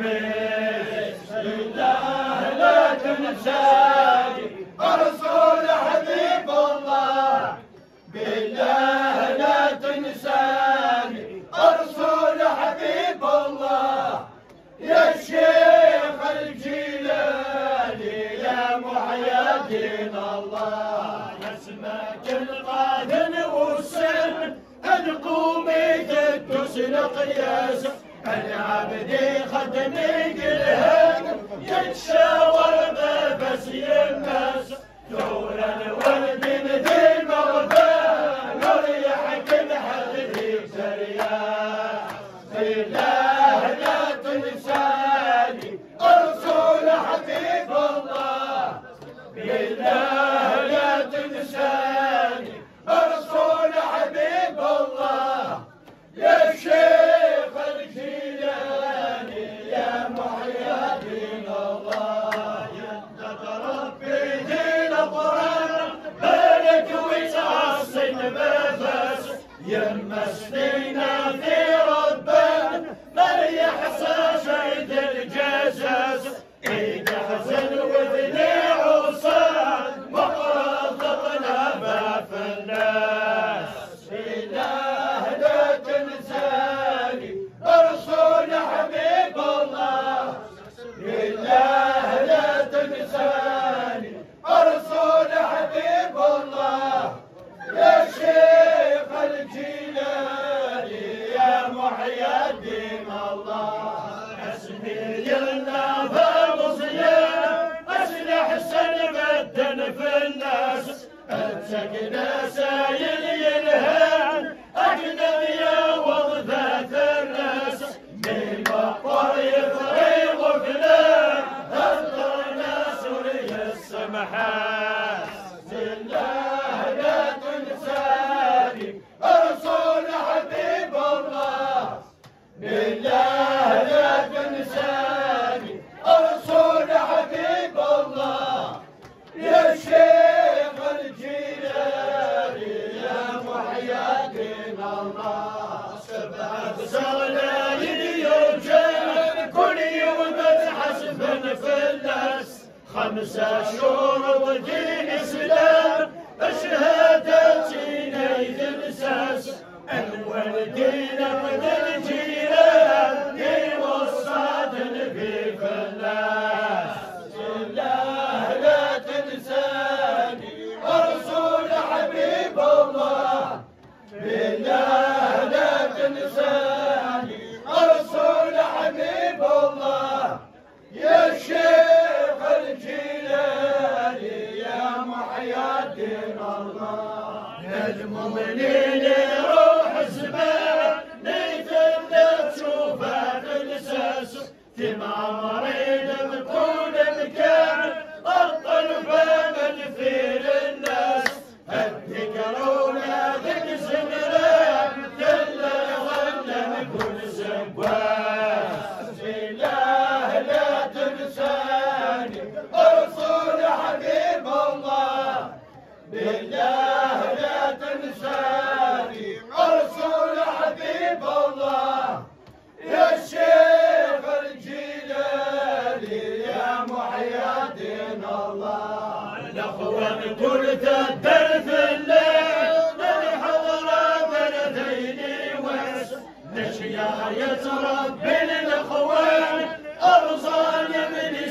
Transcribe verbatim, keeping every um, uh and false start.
بسم الله لا تنساني رسول حبيب الله، بالله لا تنساني رسول حبيب الله، يا شيخ الجيلاني يا محيا دين الله، اسمك القادم والسن القومي قدس القياس، العبدي خدمي قلهن يتشاور بس يمس، دور الورد ذي مغفى نور يحكم حذفي سريان، بالله لا تنساني رسول حبيب الله، بالله لا تنساني رسول حبيب الله، يا شيخ الجيلاني يا محيا دين الله، يدك ربي دين القرآن بارك وتعصن بفاس، يمسنينا في ربنا ما يحصى شيد الجساس، ايد حزن وذني عصان مقرضتنا باف الناس، بالله لا تنساني رسول حبيب الله، بالله لا تنساني رسول حبيب الله، يا شيخ الجيلاني يا محيا دين الله، اسمي النافع مصيان اسلح سن بدن في الناس، اتسقنا سايل ينهان اجنبيا وضفات الناس، من بطر يفريغ فلان اذكرنا سوريا السمحات، بالله لا تنساني رسول حبيب الله، بالله لا تنساني رسول حبيب الله، يا شيخ الجيلاني يا محيا دين الله، سبعة سلايل يوجد كل يوم تحسب في الناس، خمسة شهور دين اسلام شهادتين يدرساس، اول دين من الجيران دين والصادن في الناس، بالله لا تنساني رسول حبيب الله، بالله لا تنساني رسول حبيب الله، يا شيخ الجيلاني يا محيا دين الله، يا المؤمنين روح زمان نيتنا تشوفها في الاساس، في معمرين بكل مكان الطلب امل في للناس، الذكرونا ذك زمران كل ظل نكون زواج، بالله لا تنساني رسول حبيب الله، بالله لا تنساني رسول حبيب الله، يا شيخ الجيلاني يا محيا دين الله، الاخوان قلت الدرس الليل من حضره بلديني وس، نشيا يتربي الاخوان ارزان من